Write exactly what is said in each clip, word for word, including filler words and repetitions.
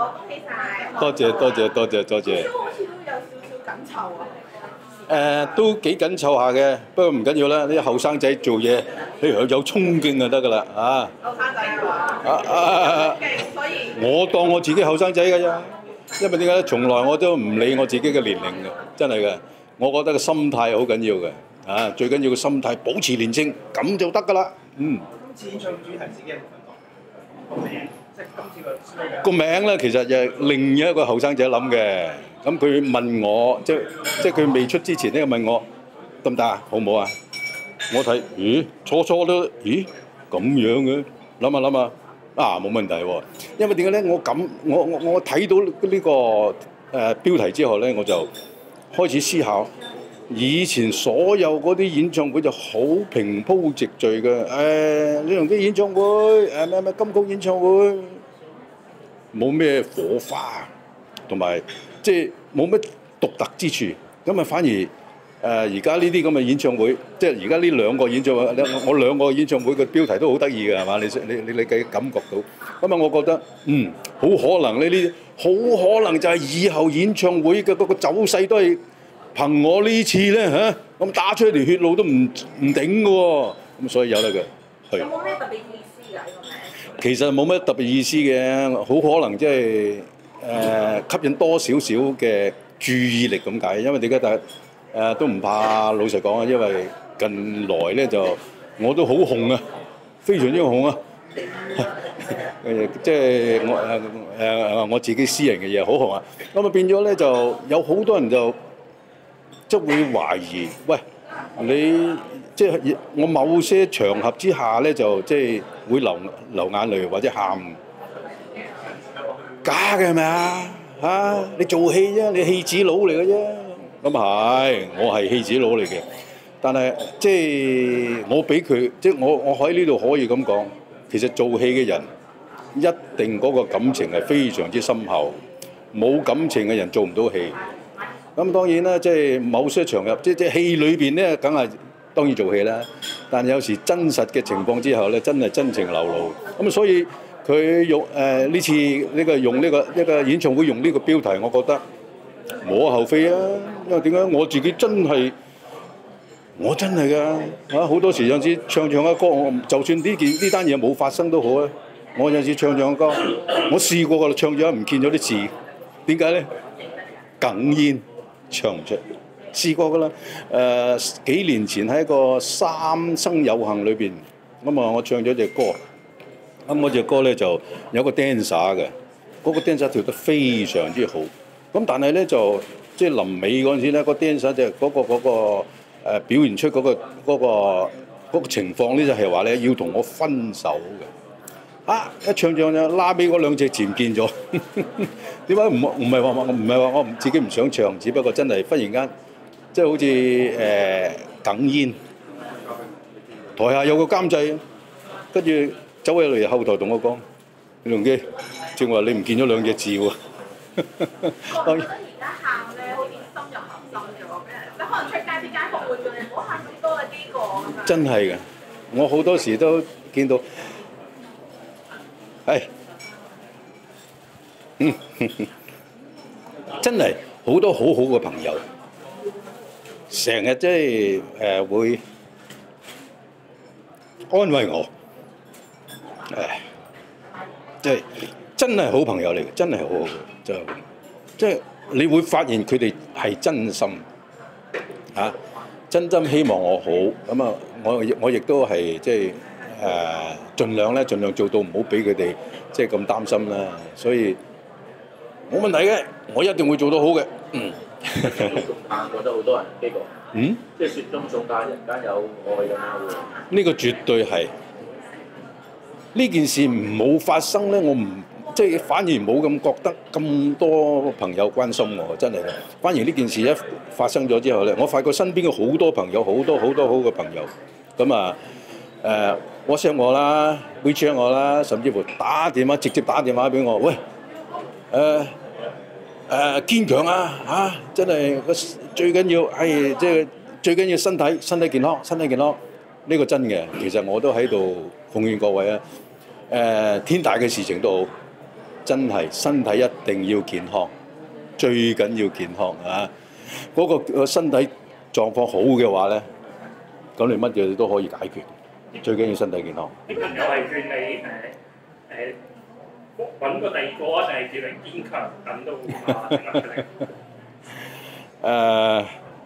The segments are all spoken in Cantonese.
恭喜晒！ 多謝多謝多謝多謝。 都好似都有少少緊湊啊。 誒都幾緊湊下嘅，不過唔緊要啦。啲後生仔做嘢，譬如有衝勁就得㗎啦，啊！ 後生仔嘅話， 啊啊！ 勁，所以我當我自己後生仔㗎咋，因為點解咧？從來我都唔理我自己嘅年齡嘅，真係嘅。我覺得個心態好緊要嘅，啊，最緊要個心態保持年青，咁就得㗎啦。嗯。 今次演唱會主題自己有冇份講？個名，即係今次個 slogan。 個名咧其實就係另一個後生仔諗嘅，咁佢問我，即即係佢未出之前咧問我得唔得啊？好唔好啊？我睇，咦，初初都，咦，咁樣嘅，諗下諗下，啊冇問題喎，因為點解咧？我咁，我我我睇到呢個誒標題之後咧，我就開始思考。以前所有嗰啲演唱會就好平鋪直敍嘅，誒李龍基演唱會，誒咩咩金曲演唱會，冇咩火花，同埋即係冇乜獨特之處。咁啊反而誒而家呢啲咁嘅演唱會，即係而家呢兩個演唱會，我兩個演唱會嘅標題都好得意嘅，係嘛？你你你你嘅感覺到，咁啊我覺得嗯好可能呢啲，好可能就係以後演唱會嘅嗰個走勢都係。憑我呢次咧嚇，咁打出一條血路都唔唔頂嘅喎，咁所以有得嘅。 有冇咩特別意思㗎？呢個名其實冇乜特別意思嘅，好可能即係誒吸引多少少嘅注意力咁解。因為點解大家誒都唔怕老實講啊，因為近來咧就我都好紅啊，非常之紅啊。誒即係我誒誒我自己私人嘅嘢好紅啊，咁啊變咗咧就有好多人就。即會懷疑，喂，你即係我某些場合之下咧，就即係會流流眼淚或者喊，假嘅係咪啊？嚇，你做戲啫，你戲子佬嚟嘅啫。咁係，我係戲子佬嚟嘅，但係即係我俾佢，即係我我喺呢度可以咁講，其實做戲嘅人一定嗰個感情係非常之深厚，冇感情嘅人做唔到戲。咁當然啦，即係某些場合，即即係戲裏邊咧，梗係當然做戲啦。但有時真實嘅情況之後咧，真係真情流露。咁所以佢用誒呢次呢個用呢個一個演唱會用呢個標題，我覺得無可厚非啊。因為點解我自己真係我真係㗎嚇，好多時有陣時唱唱嘅歌，我就算呢件呢單嘢冇發生都好啊。我有陣時唱唱歌，我試過㗎，唱咗唔見咗啲字，點解咧？哽咽。唱唔出，試過㗎啦。誒、呃、幾年前喺個三生有幸裏邊，咁啊我唱咗隻歌，咁嗰隻歌咧就有個 dancer 嘅，嗰、那個 dancer 跳得非常之好。咁但係咧就即係臨尾嗰陣時咧，個 dancer 就嗰、那個嗰、那個呃、表現出嗰、那個嗰、那個那個情況咧，就係話咧要同我分手嘅。啊！一唱唱就拉尾嗰兩隻字唔見咗，點解唔唔係話我唔係話我自己唔想唱，只不過真係忽然間即係好似誒哽咽。台下有個監製，跟住走入嚟後台同我講：李龍基，正話你唔見咗兩隻字喎。 我覺得而家喊咧好似深入民心咗，俾人即係可能出街啲街坊會叫你唔好喊咁多啊呢個。 真係嘅，我好多時都見到。係，嗯，真係好多好好嘅朋友，成日即係誒會安慰我，誒，即係真係好朋友嚟嘅，真係好好嘅，就即係你會發現佢哋係真心嚇，真心希望我好，咁啊，我我亦都係即係。誒、呃，盡量咧，盡量做到唔好俾佢哋即係咁擔心啦。所以冇問題嘅，我一定會做到好嘅。嗯。 仲盼覺得好多人呢個。 嗯。 即係雪中送炭，人間有愛咁樣喎。 呢個絕對係。呢件事冇發生咧，我唔即係反而冇咁覺得咁多朋友關心我，真係嘅。反而呢件事一發生咗之後咧，我發覺身邊嘅好多朋友，好多好多好嘅朋友，咁啊誒。WhatsApp 我啦 ，WeChat 我啦，甚至乎打電話直接打電話俾我，喂，誒誒堅強啊嚇、啊！真係個最緊要係即係最緊要身體身體健康，身體健康呢、呢個真嘅。其實我都喺度奉勸各位啊，誒、呃、天大嘅事情都好， 真係身體一定要健康，最緊要健康啊！嗰、個個身體狀況好嘅話咧，咁你乜嘢都可以解決。最緊要身體健康。 啲朋友係勸你誒誒揾個第二個啊，定係叫你堅強等到啊成立出嚟？ 誒，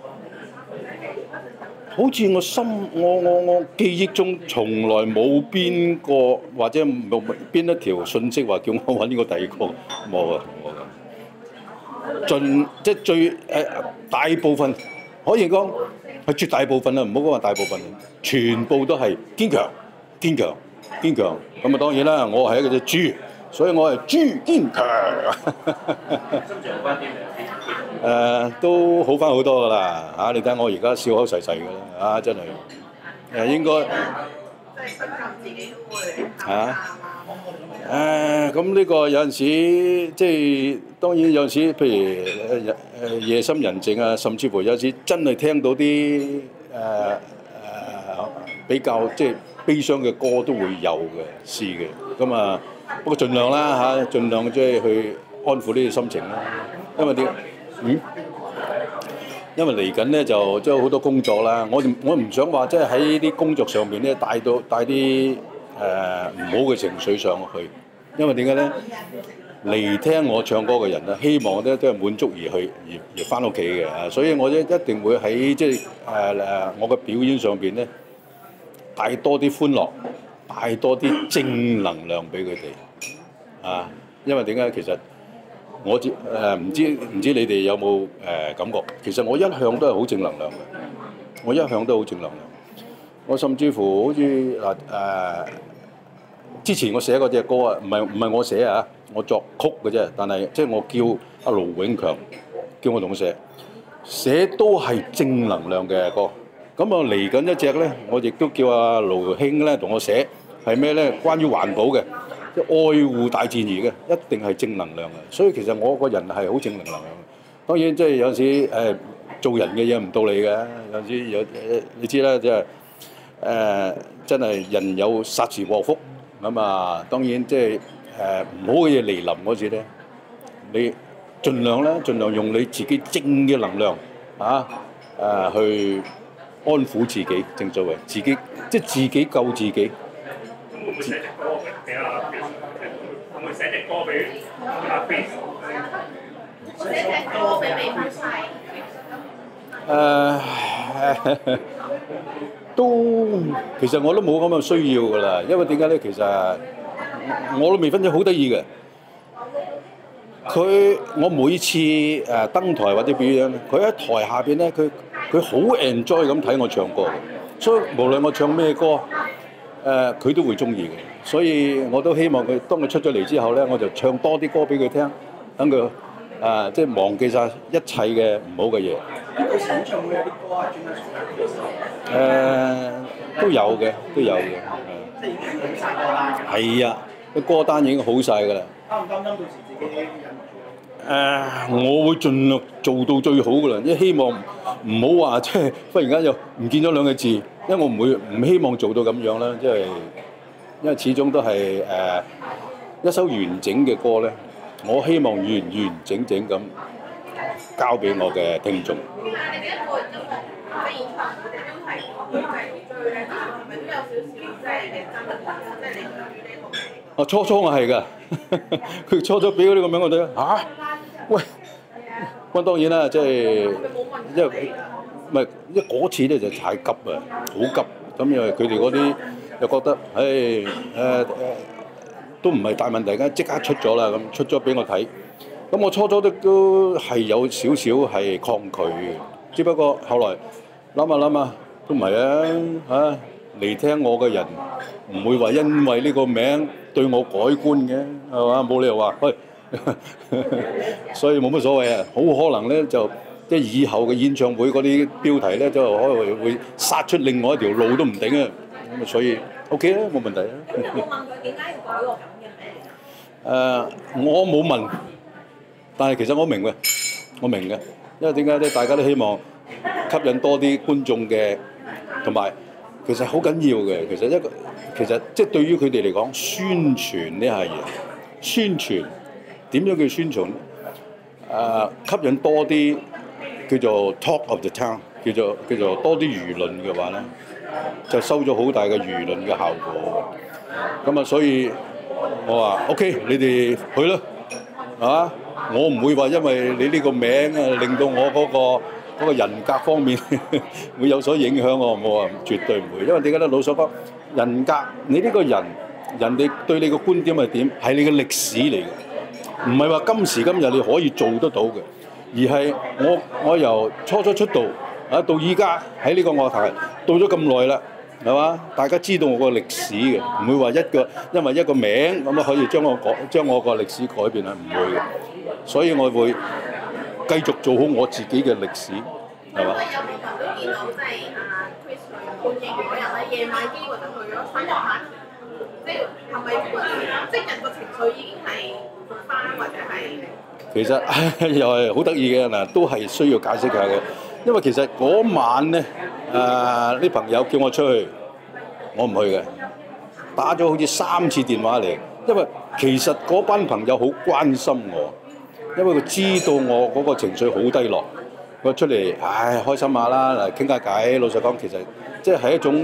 好似我心我我我記憶中從來冇邊個或者冇邊一條信息話叫我揾呢個第二個，冇啊冇㗎。盡即係最誒、呃、大部分可以講係絕大部分啦，唔好講話大部分，全部都係堅強堅強堅強。咁啊當然啦，我係一個隻豬，所以我係豬堅強。 心情好翻啲未？ 誒、呃、都好翻好多㗎啦嚇！你睇我而家笑口噬噬㗎啦嚇，真係誒應該即係深究自己都會嚇誒咁呢個有陣時即係當然有陣時，譬如誒誒夜深人靜啊，甚至乎有陣時真係聽到啲誒誒比較即係悲傷嘅歌都會有嘅試嘅，咁啊不過盡量啦嚇，盡量即係去安撫呢啲心情啦，因為點？嗯，因為嚟緊咧就即係好多工作啦，我我唔想話即係喺啲工作上面咧帶到帶啲誒唔好嘅情緒上去，因為點解咧？嚟聽我唱歌嘅人咧，希望咧都係滿足而去而而翻屋企嘅，所以我一一定會喺即係誒誒我嘅表演上邊咧帶多啲歡樂，帶多啲正能量俾佢哋啊！因為點解其實？我知誒唔知唔知你哋有冇誒、呃、感覺？其實我一向都係好正能量嘅，我一向都好正能量。我甚至乎好似嗱誒，之前我寫嗰隻歌啊，唔係唔係我寫啊，我作曲嘅啫。但係即係我叫阿盧永強叫我同佢寫，寫都係正能量嘅歌。咁啊嚟緊一隻咧，我亦都叫阿盧兄咧同我寫，係咩咧？關於環保嘅。即愛護大自然嘅，一定係正能量嘅。所以其實我個人係好正能量嘅。當然即係有陣時誒、呃、做人嘅嘢唔到你嘅，有陣時有誒你知啦，即係誒真係人有殺時禍福咁啊。當然即係誒唔好嘅嘢嚟臨嗰時咧，你盡量咧，盡量用你自己正嘅能量啊誒、呃、去安撫自己，正所謂自己即係自己救自己。 會唔會寫隻歌俾阿 Chris？會唔會寫隻歌俾阿 Chris？ 寫隻歌俾你分晒。 誒都其實我都冇咁嘅需要㗎啦，因為點解咧？其實我都未分咗好得意嘅。佢我每次誒登台或者表演，佢喺台下邊咧，佢佢好 enjoy 咁睇我唱歌嘅，所以無論我唱咩歌。誒佢、呃、都會中意嘅，所以我都希望佢當佢出咗嚟之後咧，我就唱多啲歌俾佢聽，等佢啊即係忘記晒一切嘅唔好嘅嘢。 佢演唱會有啲歌係專登送俾佢。 誒都有嘅，都有嘅。 即係已經好晒歌單㗎。係啊，個歌單已經好晒㗎啦。 擔唔擔心到時自己忍唔住？ 誒，我會盡量做到最好㗎啦，即係希望唔好話即係忽然間又唔見咗兩個字。因為我唔會唔希望做到咁樣啦，即係因為始終都係誒、呃、一首完整嘅歌咧，我希望完完整整咁交俾我嘅聽眾。 點解你哋一個音樂嘅演唱會點樣係都係最誒，係咪都有少少即係嘅爭議？即係你對於呢個名？ 哦，初初我係㗎，佢初初俾咗呢個名我哋嚇，喂，咁當然啦，即係因為。唔係，因為嗰次咧就太急啊，好急。咁因為佢哋嗰啲又覺得，唉誒誒，都唔係大問題嘅，即刻出咗啦，咁出咗俾我睇。咁我初初都都係有少少係抗拒嘅，只不過後來諗下諗下，都唔係啊嚇，嚟聽我嘅人唔會話因為呢個名對我改觀嘅，係嘛？冇理由話，喂，所以冇乜所謂啊，好可能咧就。即係以後嘅演唱會嗰啲標題咧，就可能會殺出另外一條路都唔定啊！咁啊，所以 OK 啦，冇問題啊。 咁有冇問佢點解要改個咁嘅名？ 誒，我冇問，但係其實我明嘅，我明嘅，因為點解咧？大家都希望吸引多啲觀眾嘅，同埋其實好緊要嘅。其實一個其實即係對於佢哋嚟講，宣傳呢下嘢，宣傳點樣叫宣傳？誒、呃、吸引多啲叫做 talk of the town，叫做叫做多啲輿論嘅話咧，就收咗好大嘅輿論嘅效果。咁啊，所以我話 OK， 你哋去啦，係嘛？我唔會話因為你呢個名啊，令到我嗰、嗰個。嗰個人格方面會有所影響我，我話絕對唔會，因為點解咧？老實講，人格你呢個人，人哋對你個觀點係點，係你嘅歷史嚟嘅，唔係話今時今日你可以做得到嘅，而係我我由初初出道啊到依家喺呢個樂壇到咗咁耐啦，係嘛？大家知道我個歷史嘅，唔會話一個因為一個名咁啊可以將我改將我個歷史改變係唔會嘅，所以我會繼續做好我自己嘅歷史，係嘛？ 有部分都見到，即係阿 Chris 去判刑嗰日咧，夜晚機會就去咗三日班，即係係咪即係人個情緒已經係復翻，或者係？ 其實又係好得意嘅嗱，都係需要解釋下嘅，因為其實嗰晚咧，誒啲朋友叫我出去，我唔去嘅，打咗好似三次電話嚟，因為其實嗰班朋友好關心我。因為佢知道我嗰個情緒好低落，佢出嚟，唉，開心下啦，嚟傾下偈。老實講，其實即係一種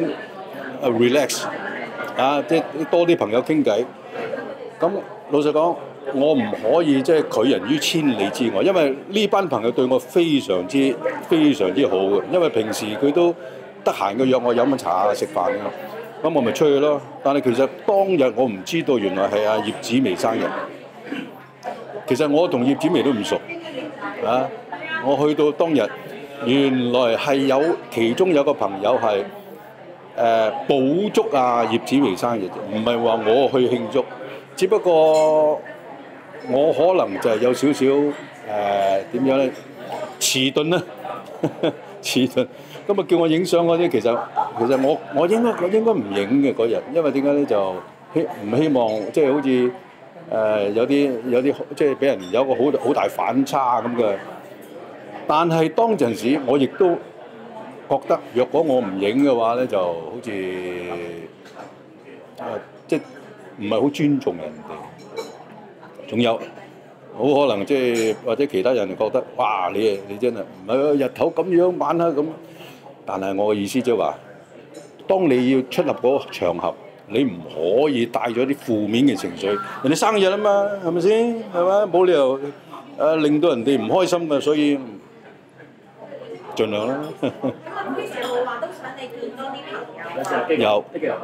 relax 啊，即係多啲朋友傾偈。咁老實講，我唔可以即係拒人於千里之外，因為呢班朋友對我非常之非常之好嘅。因為平時佢都得閒嘅約我飲茶啊、食飯嘅，咁我咪出去咯。但係其實當日我唔知道，原來係阿葉子楣生日。其實我同葉子楣都唔熟，啊！我去到當日，原來係有其中有個朋友係誒補祝啊葉子楣生日，唔係話我去慶祝，只不過我可能就係有少少誒點樣咧遲鈍啦，遲鈍。咁啊叫我影相嗰啲，其實其實我我應該我應該唔影嘅嗰日，因為點解咧就希唔希望即係好似。誒、呃、有啲有啲即係俾人有個好好大反差咁嘅，但係當陣時我亦都覺得，若果我唔影嘅話咧，就好似誒、呃、即係唔係好尊重人哋。仲有好可能即係或者其他人覺得，哇！你你真係唔係日頭咁樣玩下咁，但係我嘅意思即係話，當你要出入嗰個場合。你唔可以帶咗啲負面嘅情緒，人哋生日啊嘛，係咪先？係嘛？冇理由誒、呃、令到人哋唔開心嘅，所以盡量啦。 咁啊，Chris有冇話都想你見多啲朋友？ 有。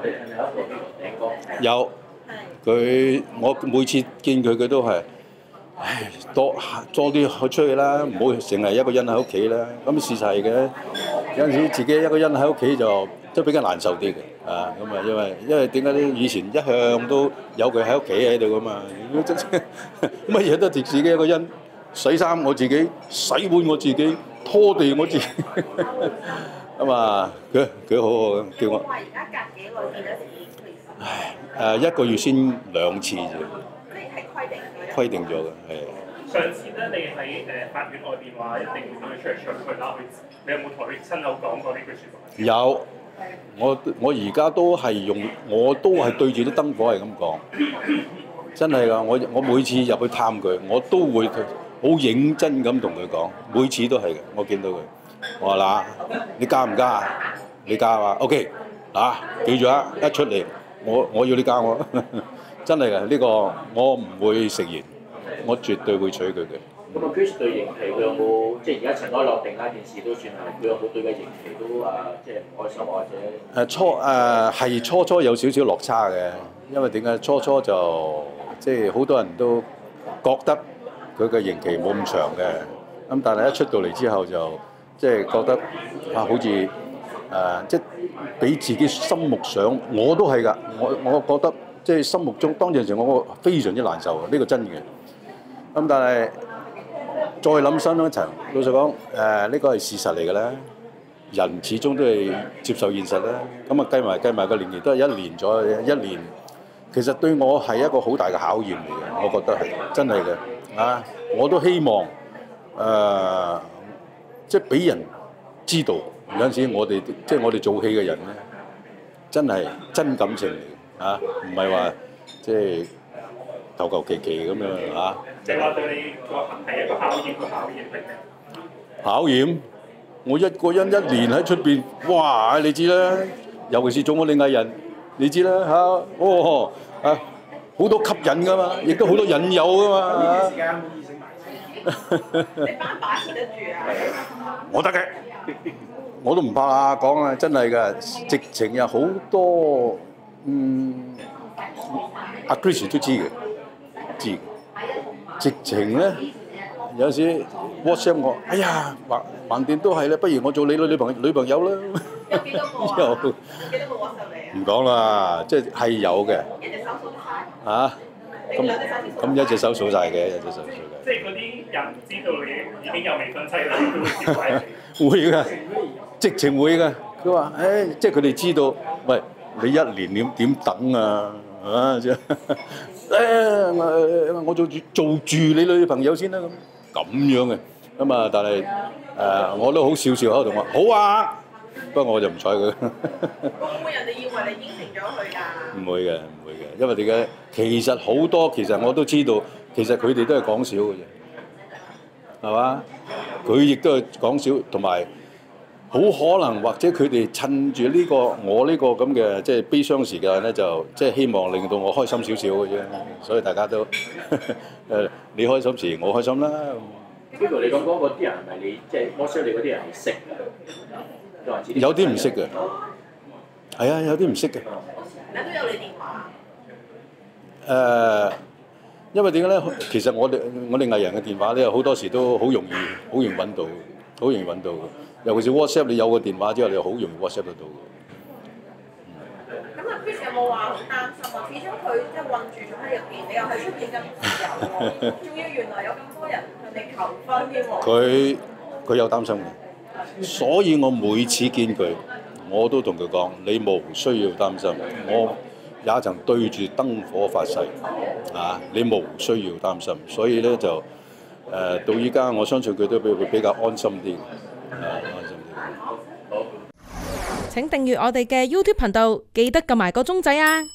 有。佢我每次見佢，佢都係，唉，多多啲去出去啦，唔好成日一個人喺屋企啦。咁事實係嘅，有陣時自己一個人喺屋企就都比較難受啲嘅。啊，咁啊，因為因為點解咧？以前一向都有佢喺屋企喺度噶嘛，乜嘢都自己一個人，洗衫我自己，洗碗我自己，拖地我自己，咁啊，佢佢好好嘅，叫我。話而家隔幾耐見一次？唉，誒一個月先兩次啫。 即係規定嘅。 規定咗嘅，係。 上次咧，你喺誒法院外邊話一定要佢出嚟唱佢啦，你有冇同佢親口講過呢句説話？ 有。我我而家都係用，我都係對住啲燈火係咁講，真係㗎！我我每次入去探佢，我都會好認真咁同佢講，每次都係嘅。我見到佢，我話嗱，你加唔加啊？你加啊 ？OK，嗱，記住啊！一出嚟，我我要你加我，真係嘅。呢個我唔會食言，我絕對會娶佢嘅。 咁啊 Chris 對刑期佢有冇即係而家塵埃落定啦？件事都算係，佢有冇對個刑期都啊即係唔開心或者？誒初誒係、呃、初初有少少落差嘅，因為點解初初就即係好多人都覺得佢嘅刑期冇咁長嘅，咁但係一出到嚟之後就即係覺得啊好似誒、呃、即係比自己心目想，我都係㗎，我我覺得即係心目中當陣時我非常之難受，呢、這個真嘅。咁但係再諗深一層，老實講，誒、呃、呢、這個係事實嚟㗎啦。人始終都係接受現實啦。咁啊計埋計埋個年期都係一年左右，一年其實對我係一個好大嘅考驗嚟嘅。我覺得係真係嘅啊！我都希望誒、呃，即係俾人知道有陣時我哋即係我哋做戲嘅人咧，真係真感情嚟嘅啊！唔係話即係求求其其咁樣嚇。 你話對你個係一個考驗個考驗嚟嘅。 考驗，我一個人一年喺出邊，哇！你知啦，尤其是做我哋藝人，你知啦嚇，哦啊好多吸引噶嘛，亦都好多引誘噶嘛嚇。 時間有冇異性埋你把把持得住啊？ 我得嘅，我都唔怕講啊，真係㗎，直情有好多嗯，阿 Chris 都知嘅，知嘅，直情咧有時 WhatsApp 我，哎呀，橫橫掂都係啦，不如我做你女女朋女朋友啦。 有幾多個啊？ 有有幾多個 WhatsApp 你啊？ 唔講啦，即係係有嘅一隻手數得晒。 嚇。 你兩隻手先數得晒。 咁一隻手數晒嘅，一隻手數嘅。 即係嗰啲人知道你已經有未婚妻啦，都會接埋你。 會㗎，直情會㗎。佢話：誒，即係佢哋知道，喂，你一年點點等啊？啊，即係誒，我我做住做住你女朋友先啦，咁咁樣嘅。咁啊，但係誒，我都好笑笑口同我好啊，不過我就唔睬佢。 會唔會人哋以為你應承咗佢㗎？ 唔會嘅，唔會嘅，因為點解？其實好多其實我都知道，其實佢哋都係講笑嘅啫，係嘛？佢亦都係講笑，同埋好可能或者佢哋趁住呢個我呢個咁嘅即係悲傷時間咧，就即係希望令到我開心少少嘅啫。所以大家都誒你開心時，我開心啦。 呢度你講嗰個啲人係咪你即係 WhatsApp 你嗰啲人係識嘅？ 有啲唔識嘅，係啊，有啲唔識嘅。 你都有你電話。 誒，因為點解咧？其實我哋我哋藝人嘅電話咧，好多時都好容易，好容易揾到，好容易揾到嘅。尤其是 WhatsApp，你有個電話之後，你好容易 WhatsApp 得到嘅。 咁阿 Chris 有冇話好擔心啊？始終佢即係韞住咗喺入邊，你又喺出邊咁自由喎，仲要原來有咁多人向你求婚添喎。 佢佢有擔心嘅，所以我每次見佢，我都同佢講：你無需要擔心，我也曾對住燈火發誓，啊！你無需要擔心。所以咧就誒、呃、到依家，我相信佢都比會比較安心啲，啊安心啲。 請訂閱我哋嘅 YouTube 頻道，記得撳埋個鐘仔啊！